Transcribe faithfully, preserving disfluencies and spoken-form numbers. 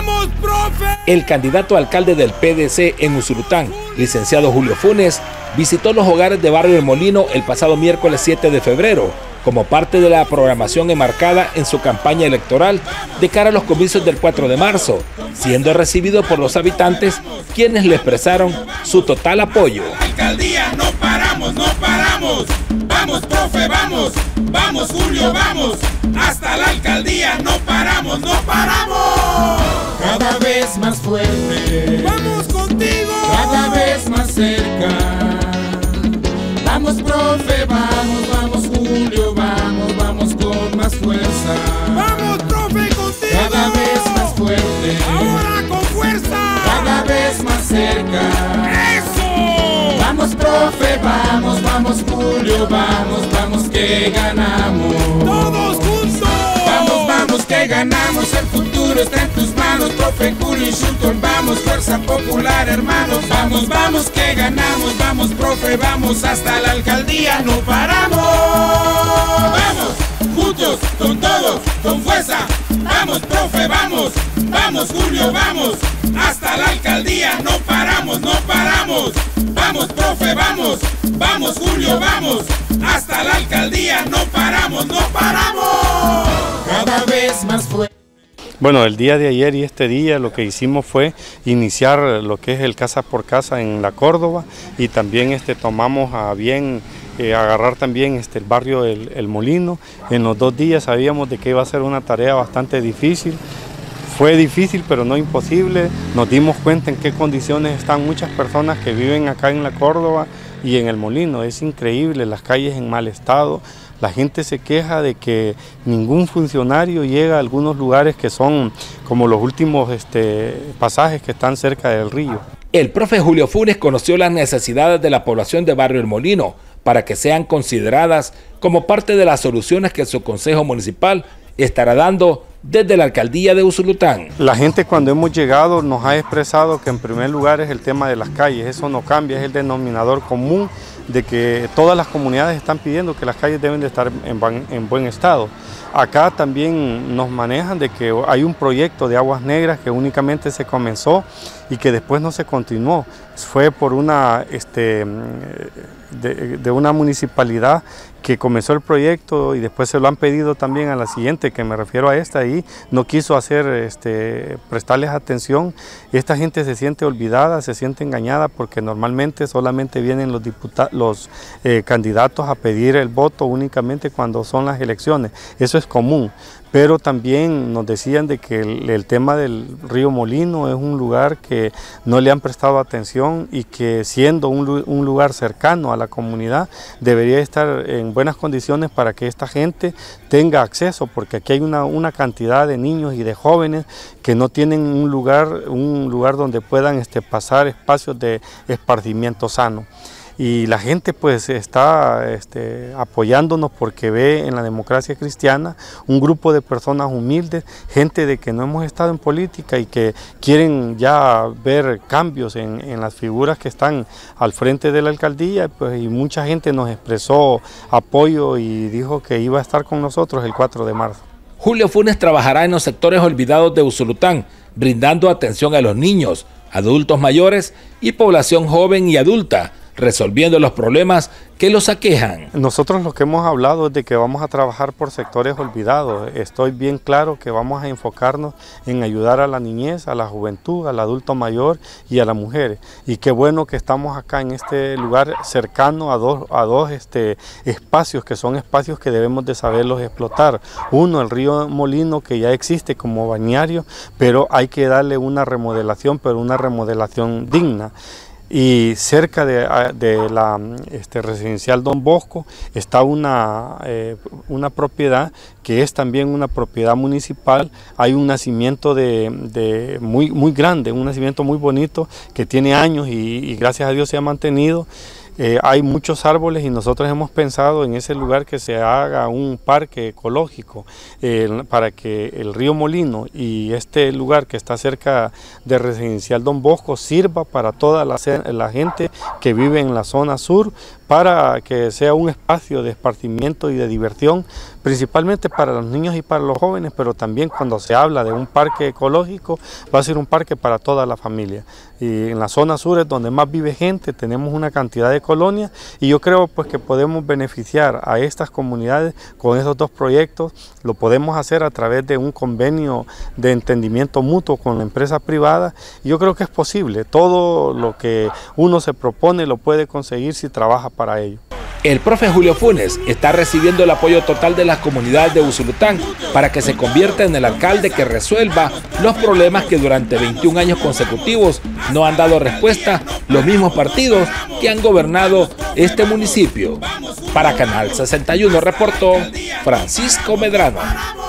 ¡Vamos, profe! El candidato a alcalde del P D C en Usulután, licenciado Julio Funes, visitó los hogares de Barrio El Molino el pasado miércoles siete de febrero, como parte de la programación enmarcada en su campaña electoral de cara a los comicios del cuatro de marzo, siendo recibido por los habitantes, quienes le expresaron su total apoyo. Alcaldía, no paramos, no paramos. Vamos, profe, vamos. Vamos, Julio, vamos. Hasta la alcaldía, no paramos, no paramos. Cada vez más fuerte. Vamos contigo. Cada vez más cerca. Vamos, profe, vamos, vamos, Julio, vamos, vamos con más fuerza. Vamos, profe, contigo. Cada vez más fuerte. Ahora con fuerza. Cada vez más cerca. ¡Eso! Vamos, profe, vamos, vamos, Julio, vamos, vamos que ganamos. ¡Todos juntos! Vamos, vamos que ganamos, el futuro está en tus manos, profe Julio y Shulton, vamos, fuerza popular, hermanos. Vamos, vamos que ganamos, vamos, profe, vamos, hasta la alcaldía no paramos. Vamos, juntos, con todos, con fuerza. Vamos, profe, vamos, vamos, Julio, vamos, hasta la alcaldía no paramos, no paramos. Vamos, profe, vamos, vamos, Julio, vamos, hasta la alcaldía no paramos, no paramos. Cada vez más fuerte. Bueno, el día de ayer y este día lo que hicimos fue iniciar lo que es el Casa por Casa en la Córdoba, y también este, tomamos a bien eh, agarrar también este, el barrio el, el Molino. En los dos días sabíamos de que iba a ser una tarea bastante difícil. Fue difícil pero no imposible. Nos dimos cuenta en qué condiciones están muchas personas que viven acá en la Córdoba y en el Molino. Es increíble, las calles en mal estado. La gente se queja de que ningún funcionario llega a algunos lugares que son como los últimos este, pasajes que están cerca del río. El profe Julio Funes conoció las necesidades de la población de Barrio El Molino para que sean consideradas como parte de las soluciones que su Consejo Municipal estará dando desde la alcaldía de Usulután. La gente cuando hemos llegado nos ha expresado que en primer lugar es el tema de las calles, eso no cambia, es el denominador común de que todas las comunidades están pidiendo que las calles deben de estar en, en buen estado. Acá también nos manejan de que hay un proyecto de aguas negras que únicamente se comenzó y que después no se continuó. Fue por una, este, de, de una municipalidad que comenzó el proyecto y después se lo han pedido también a la siguiente, que me refiero a esta, y no quiso hacer, este, prestarles atención. Esta gente se siente olvidada, se siente engañada, porque normalmente solamente vienen los, los eh, candidatos a pedir el voto únicamente cuando son las elecciones. Eso es común. Pero también nos decían de que el, el tema del río Molino es un lugar que no le han prestado atención y que siendo un, un lugar cercano a la comunidad debería estar en buenas condiciones para que esta gente tenga acceso, porque aquí hay una, una cantidad de niños y de jóvenes que no tienen un lugar, un lugar donde puedan este, pasar espacios de esparcimiento sano. Y la gente pues está este, apoyándonos porque ve en la democracia cristiana un grupo de personas humildes, gente de que no hemos estado en política y que quieren ya ver cambios en, en las figuras que están al frente de la alcaldía, pues, y mucha gente nos expresó apoyo y dijo que iba a estar con nosotros el cuatro de marzo. Julio Funes trabajará en los sectores olvidados de Usulután, brindando atención a los niños, adultos mayores y población joven y adulta, resolviendo los problemas que los aquejan. Nosotros lo que hemos hablado es de que vamos a trabajar por sectores olvidados. Estoy bien claro que vamos a enfocarnos en ayudar a la niñez, a la juventud, al adulto mayor y a las mujeres. Y qué bueno que estamos acá en este lugar cercano a dos, a dos este, espacios que son espacios que debemos de saberlos explotar. Uno, el río Molino, que ya existe como balneario, pero hay que darle una remodelación, pero una remodelación digna. Y cerca de, de la este, residencial Don Bosco está una, eh, una propiedad que es también una propiedad municipal. Hay un nacimiento de, de muy, muy grande, un nacimiento muy bonito que tiene años y, y gracias a Dios se ha mantenido. Eh, hay muchos árboles y nosotros hemos pensado en ese lugar que se haga un parque ecológico eh, para que el río Molino y este lugar que está cerca de residencial Don Bosco sirva para toda la, la gente que vive en la zona sur, para que sea un espacio de esparcimiento y de diversión principalmente para los niños y para los jóvenes, pero también cuando se habla de un parque ecológico, va a ser un parque para toda la familia. Y en la zona sur es donde más vive gente, tenemos una cantidad de colonias y yo creo pues que podemos beneficiar a estas comunidades con estos dos proyectos. Lo podemos hacer a través de un convenio de entendimiento mutuo con la empresa privada. Y yo creo que es posible, todo lo que uno se propone lo puede conseguir si trabaja para ello. El profe Julio Funes está recibiendo el apoyo total de las comunidades de Usulután para que se convierta en el alcalde que resuelva los problemas que durante veintiún años consecutivos no han dado respuesta los mismos partidos que han gobernado este municipio. Para Canal sesenta y uno reportó Francisco Medrano.